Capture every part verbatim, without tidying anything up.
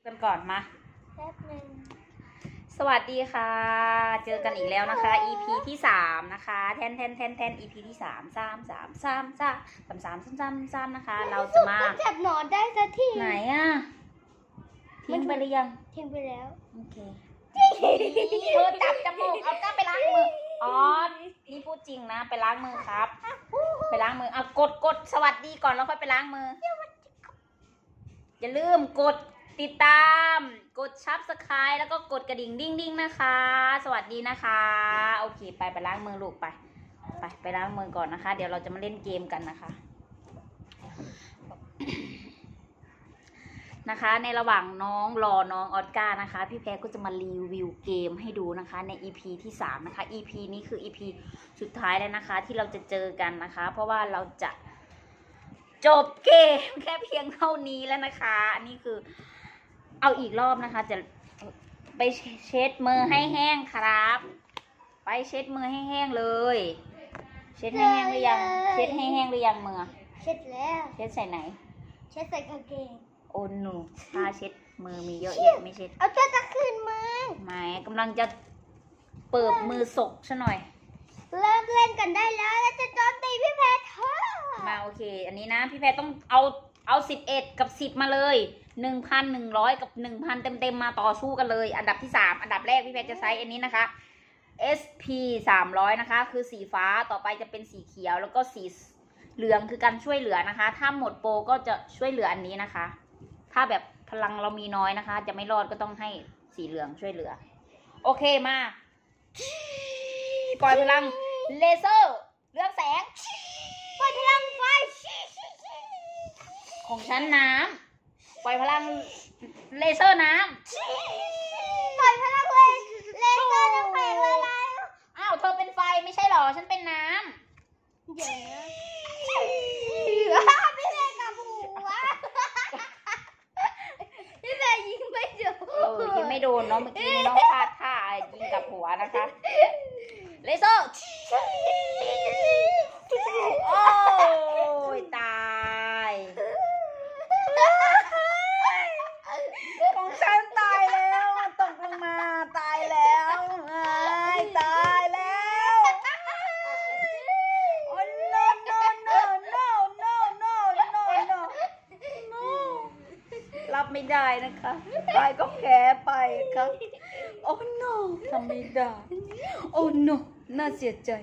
กันก่อนมาแป๊บนึงสวัสดีค่ะเจอกันอีกแล้วนะคะ อี พี ที่สามนะคะแทนแทนแทนแทน อี พี ที่สามสามสามสามสามสามสามสามสามสามนะคะเราจะมาจับหนอนได้สักทีไหนอ่ะทิ้งไปหรือยังทิ้งไปแล้วโอเคเธอจับจมูกเอาจ้าไปล้างมืออ๋อนี่พูดจริงนะไปล้างมือครับไปล้างมือเอากดกดสวัสดีก่อนแล้วค่อยไปล้างมืออย่าลืมกดติดตามกดซับสไครบ์แล้วก็กดกระดิ่งดิ้งดิ้งนะคะสวัสดีนะคะโอเคไปไปล้างมือลูกไปไปไปล้างมือก่อนนะคะเดี๋ยวเราจะมาเล่นเกมกันนะคะนะคะในระหว่างน้องรอน้องออสการ์นะคะพี่แพรก็จะมารีวิวเกมให้ดูนะคะใน อี พี ที่สามนะคะ อี พี นี้คือ อี พี สุดท้ายแล้วนะคะที่เราจะเจอกันนะคะเพราะว่าเราจะจบเกมแค่เพียงเท่านี้แล้วนะคะอันนี้คือเอาอีกรอบนะคะจะไปเช็ดมือให้แห้งครับไปเช็ดมือให้แห้งเลยเช็ดให้แห้งหรือยังเช็ดให้แห้งหรือยังมือเช็ดแล้วเช็ดใส่ไหนเช็ดใส่กางเกงโอ้หนูผ้าเช็ดมือมีเยอะแยะไม่เช็ดเอาตัวจะขึ้นมือไม่กำลังจะเปิดมือศกซะหน่อยเริ่มเล่นกันได้แล้วแล้วจะโจมตีพี่แพรเธอมาโอเคอันนี้นะพี่แพรต้องเอาเอาสิบเอ็ดกับสิบมาเลยหนึ่งพันหนึ่งร้อยกับหนึ่งพันเต็มเต็มมาต่อสู้กันเลยอันดับที่สามอันดับแรกพี่แพรจะใช้อันนี้นะคะ เอส พี สามร้อยนะคะคือสีฟ้าต่อไปจะเป็นสีเขียวแล้วก็สีเหลืองคือการช่วยเหลือนะคะถ้าหมดโปรก็จะช่วยเหลืออันนี้นะคะถ้าแบบพลังเรามีน้อยนะคะจะไม่รอดก็ต้องให้สีเหลืองช่วยเหลือโอเคมาปล่อยพลังเลเซอร์เรืองแสงปล่อยพลังไฟของฉันน้ำปล่อยพลังเลเซอร์น้ำปล่อยพลังเลเลเซอร์น้ำแข็งละลายอ้าวเธอเป็นไฟไม่ใช่หรอฉันเป็นน้ำเดี๋ยวนะพี่แม่กับหัวพี่แม่ยิงไม่โดนเออยิงไม่โดนเนาะเมื่อกี้น้องพลาดท่ายิงกับหัวนะคะเลเซอร์โอ้ยตายของฉันตายแล้วตกลงมาตายแล้วตายแล้วโอ้ no no no no no no no no no รับไม่ได้นะคะตายก็แพ้ไปครับโอ้ no ทำไม่ได้โอ้ no น่าเสียใจ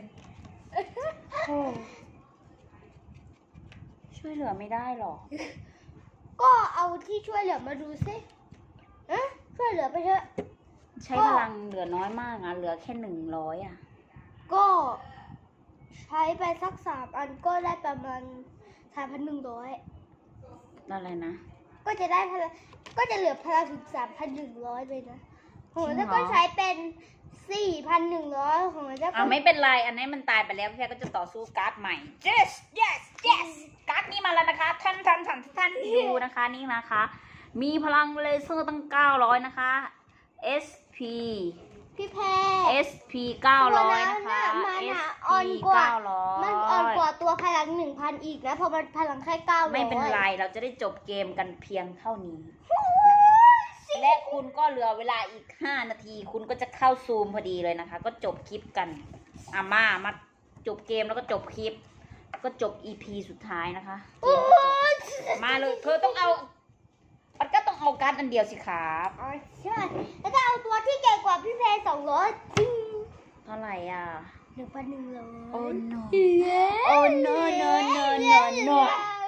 ช่วยเหลือไม่ได้หรอก็เอาที่ช่วยเหลือมาดูซิเอ๊ะช่วยเหลือไปเถอะใช้พลังเหลือน้อยมากอ่ะเหลือแค่หนึ่งร้อยอ่ะก็ใช้ไปสักสามอันก็ได้ประมาณสามพันหนึ่งร้อยอะไรนะก็จะได้พลังก็จะเหลือพลังถึงสามพันหนึ่งร้อยเลยนะโหถ้าก็ใช้เป็นสี่พันหนึ่งร้อยของมันจะอ่ะไม่เป็นไรอันนี้มันตายไปแล้วพี่ก็จะต่อสู้การ์ดใหม่ yes yes yes การ์ดนี้มาแล้วนะคะท่านท่านท่านท่านดูนะคะนี่นะคะมีพลังเลเซอร์ตั้งเก้าร้อยนะคะ เอส พีพี่แพรเอส พี เก้าร้อยนะคะเอส พี เก้าร้อยมันอ่อนกว่าตัวพลัง หนึ่งพัน อีกนะเพราะมันพลังแค่เก้าร้อยไม่เป็นไรเราจะได้จบเกมกันเพียงเท่านี้และคุณก็เหลือเวลาอีกห้านาทีคุณก็จะเข้าซูมพอดีเลยนะคะก็จบคลิปกันอาม่ามาจบเกมแล้วก็จบคลิปก็จบ อี พี สุดท้ายนะคะมาเลยเธอต้องเอามันก็ต้องเอาการ์ดอันเดียวสิครับอ๋อใช่แล้วก็เอาตัวที่เก่งกว่าพี่แพรสองร้อยเท่าไหร่อ่ะหนึ่งพันหนึ่งร้อยโอ้ no โอ้ no no no no no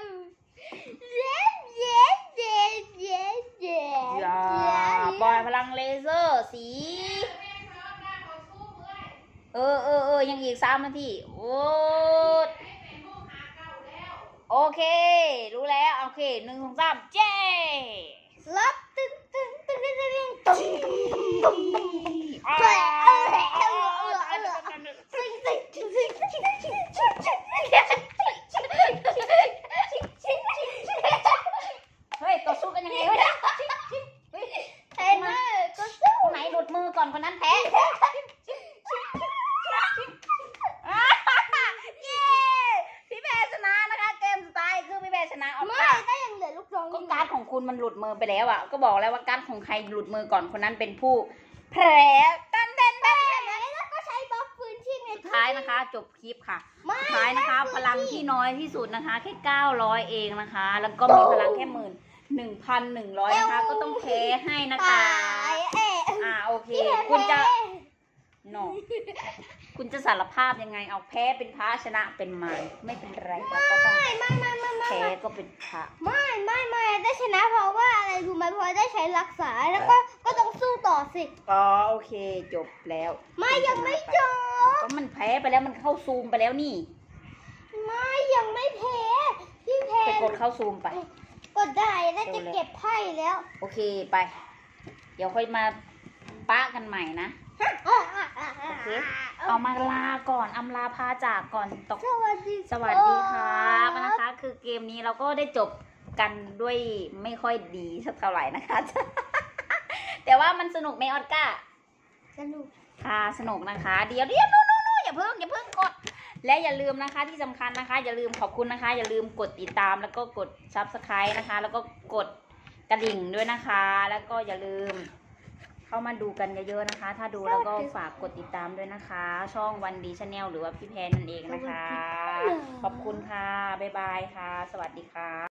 อย่าปล่อยพลังเลเซอร์สีเออเออเออยังอีกสามนาทีโอ้โอเครู้แล้วโอเคหนึ่งสองสามเจ้รับตึ้งตึ้งตึ้งตึ้งตึ้งตึ้งตึ้งตึ้งตึ้งเฮ้ยเออเออเออเออเออซิงซิงซิงซิงซิงซิงเฮ้ยต่อสู้กันยังไงวะเฮ้ยมาก็สู้ไหนหลุดมือก่อนคนนั้นแพ้พี่แพรชนะนะคะเกมสุดท้ายคือพี่แพรชนะออกไม่ก็ยังเหลือลูกน้องก็การ์ดของคุณมันหลุดมือไปแล้วอ่ะก็บอกแล้วว่าการ์ดของใครหลุดมือก่อนคนนั้นเป็นผู้แพ้กันเต้นเต้นแล้วก็ใช้บล็อกพื้นที่ในสุดท้ายนะคะ จบคลิปค่ะไม่สุดท้ายนะคะ พลังที่น้อยที่สุดนะคะ แค่เก้าร้อยเองนะคะ แล้วก็มีพลังแค่หมื่นหนึ่งพันหนึ่งร้อยนะคะ ก็ต้องแพ้ให้นะคะตายเอ๊ะอ่าโอเคพี่แพ้คุณจะโนคุณจะสารภาพยังไงเอาแพ้เป็นพระชนะเป็นมารไม่เป็นไรเราก็ต้องไม่ไม่ไม่ไม่ไม่แพ้ก็เป็นพระไม่ไม่ไม่ได้ชนะเพราะว่าอะไรรู้ไหมเพราะได้ใช้รักษาแล้วก็ก็ต้องสู้ต่อสิอ๋อโอเคจบแล้วไม่ยังไม่จบก็มันแพ้ไปแล้วมันเข้าซูมไปแล้วนี่ไม่ยังไม่แพ้พี่แพ้ไปกดเข้าซูมไปกดได้แล้วจะเก็บไพ่แล้วโอเคไป เดี๋ยวค่อยมาปะกันใหม่นะ โอเค เอามาลาก่อนอำลาพาจากก่อนตกสวัสดีสวัสดีครับนะคะ คือเกมนี้เราก็ได้จบกันด้วยไม่ค่อยดีสักเท่าไหร่นะคะ แต่ว่ามันสนุกไหมออสการ์สนุกค่ะสนุกนะคะ เดี๋ยวเดี๋ยวนู่นนู่นนู่นอย่าเพิ่งอย่าเพิ่งกด และอย่าลืมนะคะที่สำคัญนะคะ อย่าลืมขอบคุณนะคะ อย่าลืมกดติดตามแล้วก็กด ซับสไครบ์ นะคะ แล้วก็กดกระดิ่งด้วยนะคะ แล้วก็อย่าลืม เข้ามาดูกันเยอะๆนะคะ ถ้าดูแล้วก็ฝากกดติดตามด้วยนะคะ ช่องวันดีชาแนลหรือว่าพี่แพนนั่นเองนะคะ ขอบคุณค่ะ บ๊ายบายค่ะ สวัสดีค่ะ